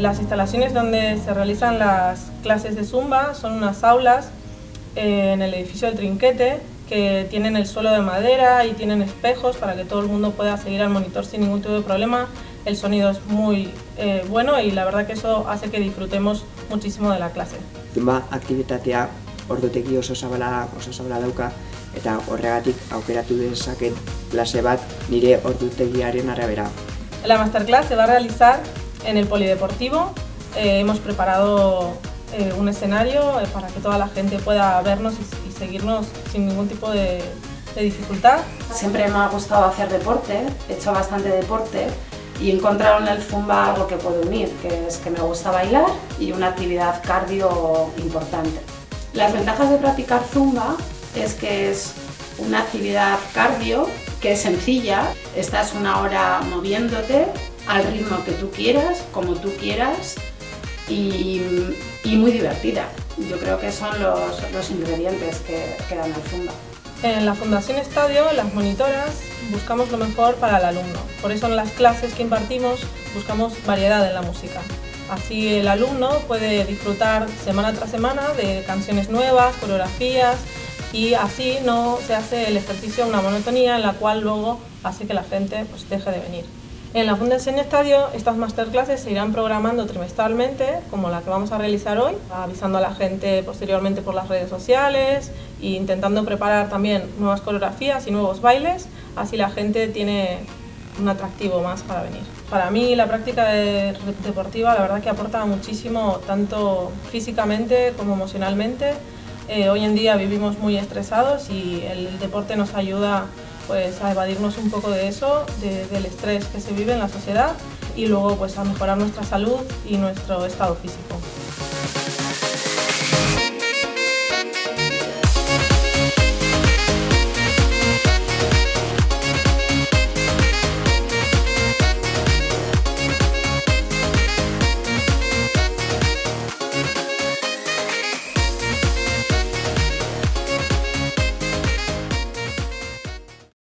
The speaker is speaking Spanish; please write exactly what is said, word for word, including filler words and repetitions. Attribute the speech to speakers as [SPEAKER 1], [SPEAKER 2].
[SPEAKER 1] Las instalaciones donde se realizan las clases de Zumba son unas aulas eh, en el edificio del Trinquete, que tienen el suelo de madera y tienen espejos para que todo el mundo pueda seguir al monitor sin ningún tipo de problema. El sonido es muy eh, bueno y la verdad que eso hace que disfrutemos muchísimo de la clase.
[SPEAKER 2] Zumba aktibitatea ordutegi oso zabala, oso zabala dauka, eta horregatik aukeratu dezaket klase bat nire ordutegiaren arabera.
[SPEAKER 1] La masterclass se va a realizar en el polideportivo. Eh, hemos preparado eh, un escenario eh, para que toda la gente pueda vernos y, y seguirnos sin ningún tipo de, de dificultad.
[SPEAKER 3] Siempre me ha gustado hacer deporte, he hecho bastante deporte y he encontrado en el Zumba algo que puede unir, que es que me gusta bailar y una actividad cardio importante. Las ventajas de practicar Zumba es que es una actividad cardio que es sencilla, estás una hora moviéndote al ritmo que tú quieras, como tú quieras y, y muy divertida. Yo creo que son los, los ingredientes que, que dan el Zumba.
[SPEAKER 1] En la Fundación Estadio, las monitoras buscamos lo mejor para el alumno. Por eso en las clases que impartimos buscamos variedad en la música. Así el alumno puede disfrutar semana tras semana de canciones nuevas, coreografías, y así no se hace el ejercicio una monotonía en la cual luego hace que la gente pues, deje de venir. En la Fundación Estadio estas masterclasses se irán programando trimestralmente, como la que vamos a realizar hoy, avisando a la gente posteriormente por las redes sociales e intentando preparar también nuevas coreografías y nuevos bailes, así la gente tiene un atractivo más para venir. Para mí la práctica de, deportiva la verdad que aporta muchísimo, tanto físicamente como emocionalmente. Eh, hoy en día vivimos muy estresados y el deporte nos ayuda pues, a evadirnos un poco de eso, de, del estrés que se vive en la sociedad y luego pues, a mejorar nuestra salud y nuestro estado físico.